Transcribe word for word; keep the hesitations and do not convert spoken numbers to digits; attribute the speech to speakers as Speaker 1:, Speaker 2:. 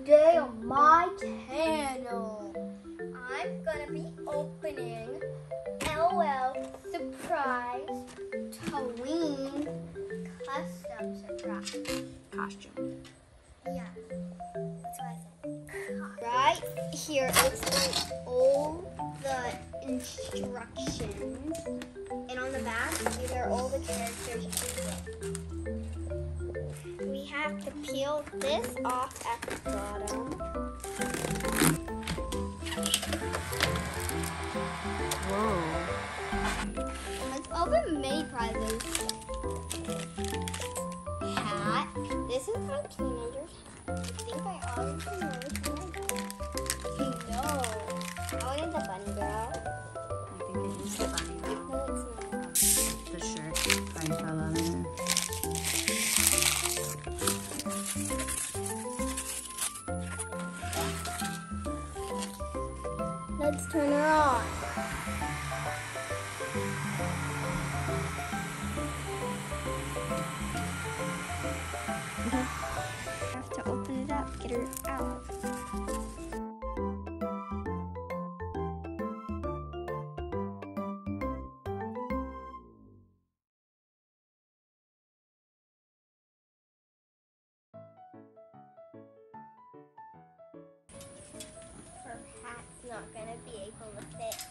Speaker 1: Today on my channel, I'm gonna be opening L O L Surprise Tween Custom Surprise
Speaker 2: Costume.
Speaker 1: Yeah, that's what I said. Right here is like all the instructions, and on the back, these are all the characters you get. We have to peel this off at the bottom.
Speaker 2: Whoa.
Speaker 1: It's open made prizes. Hat. This is my teenager's hat. I think I already know which one. No. I wanted the bunny girl.
Speaker 2: I think it is the bunny girl.
Speaker 1: No, it's not.
Speaker 2: The shirt probably fell on there.
Speaker 1: Let's turn her on. I have to open it up, get her out. Her hat's not gonna be able to fit.